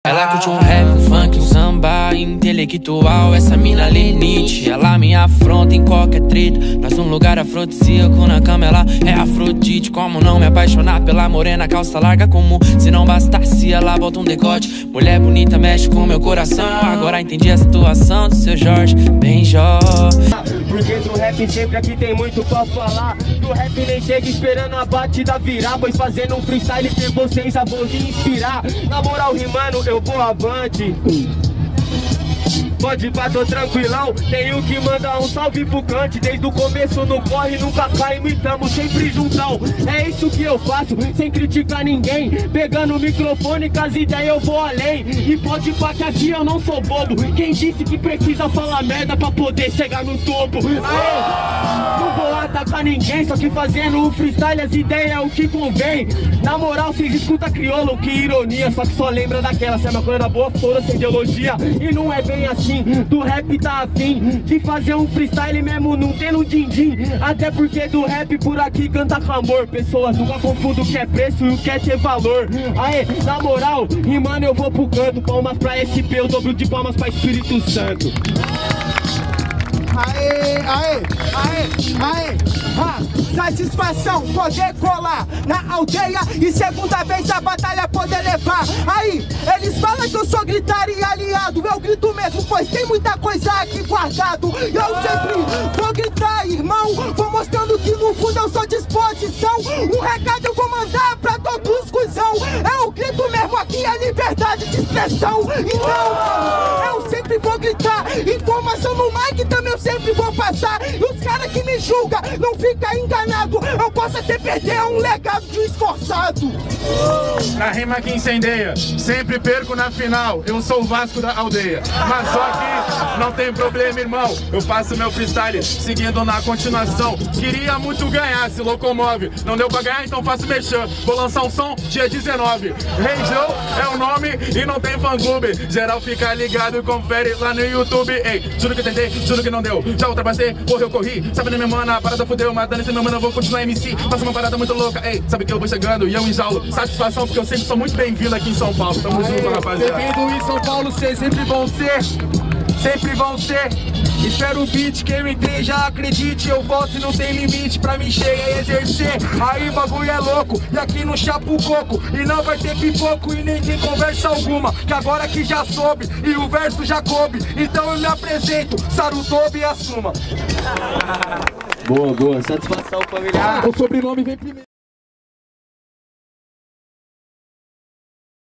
Ela curte um rap, um funk, um samba intelectual. Essa mina limite, ela me afronta em qualquer treta. Nós num lugar afrodisíaco, na cama ela é Afrodite. Como não me apaixonar pela morena, calça larga comum. Se não bastasse, ela bota um decote. Mulher bonita mexe com meu coração. Agora entendi a situação do seu Jorge Benjó. Porque do rap sempre aqui tem muito pra falar. Do rap nem chega esperando a batida virar, pois fazendo um freestyle pra vocês a vou lhe inspirar. Na moral rimando eu vou avante. Pode ir pra, tô tranquilão. Tenho que mandar um salve pro Cante. Desde o começo no corre, nunca caímos e tamo sempre juntão. É isso que eu faço, sem criticar ninguém. Pegando o microfone, com as ideias eu vou além. E pode ir pra que aqui eu não sou bobo. Quem disse que precisa falar merda pra poder chegar no topo? Aê! Não vou atacar ninguém, só que fazendo um freestyle as ideias é o que convém. Na moral, vocês escutam crioulo, que ironia. Só que só lembra daquela, se é uma coisa boa, foda sem ideologia. E não é bem assim. Do rap tá afim de fazer um freestyle mesmo não tendo din-din. Até porque do rap por aqui canta com amor. Pessoas nunca confundem o que é preço e o que é ter valor. Aê, na moral, rimando eu vou pro canto. Palmas pra SP, eu dobro de palmas pra Espírito Santo. Aê, aê, aê, aê, satisfação poder colar na aldeia e segunda vez a batalha poder levar. Aí, eles falam que eu sou gritar e aliado, eu grito mesmo, pois tem muita coisa aqui guardado. E eu sempre vou gritar, irmão, vou mostrando que no fundo eu sou disposição. Um recado eu vou mandar pra todos os cuzão. Eu grito mesmo aqui a liberdade de expressão. Então, mano, eu sempre vou gritar, informação no mic também eu sempre vou passar. E os caras que me julgam, não fica enganado. Eu posso até perder um legado de um esforçado. Na rima que incendeia, sempre perco na final. Eu sou o Vasco da aldeia. Mas só que não tem problema, irmão. Eu faço meu freestyle seguindo na continuação. Queria muito ganhar, se locomove. Não deu pra ganhar, então faço mexer. Vou lançar um som dia 19. Hey Joe é o nome e não tem fã-clube. Geral fica ligado e confere lá no YouTube. Ei, juro que tentei, juro que não deu. Já ultrapassei, porra, eu corri. Sabe da minha mana, a parada fudeu. Matando esse meu mano, eu vou continuar MC. Faço uma parada muito louca, ei, sabe que eu vou chegando e eu enjaulo. Satisfação porque eu sempre sou muito bem-vindo aqui em São Paulo. Tamo junto, rapaziada. Bem-vindo em São Paulo, vocês sempre vão ser. Sempre vão ser. Espero o beat que eu entrei, já acredite. Eu volto e não tem limite pra me chegar e exercer. Aí bagulho é louco, e aqui no chapa o coco. E não vai ter pipoco e nem tem conversa alguma. Que agora que já soube e o verso já coube. Então eu me apresento, Sarutobi e assuma. Boa, boa, satisfação familiar. O sobrenome vem primeiro.